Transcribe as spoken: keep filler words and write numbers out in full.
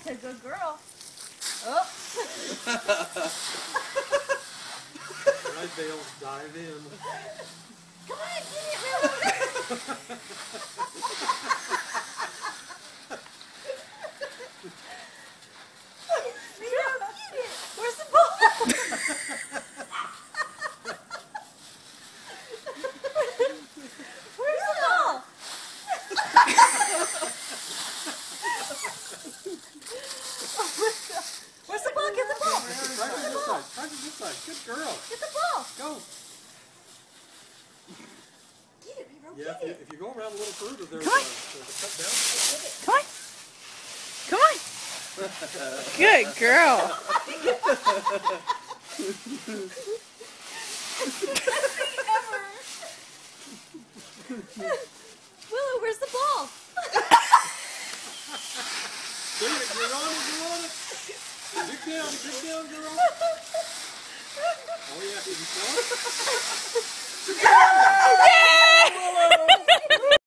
That's a good girl. Oh. Right, Bale, dive in. Come on, get it, Will. Where's the ball? Where's the ball? Where's the ball? Get the ball. Try to this side. Try to this side. Good girl. Get the ball. Go. Get it, Hero. Yeah, Get if you, it. if you go around a little further, there's, Come a, on. there's a cut down. Come on. Come on. Good girl. Willow, where's the ball? There, you're on it, you're on it. Dig down, dig down, girl.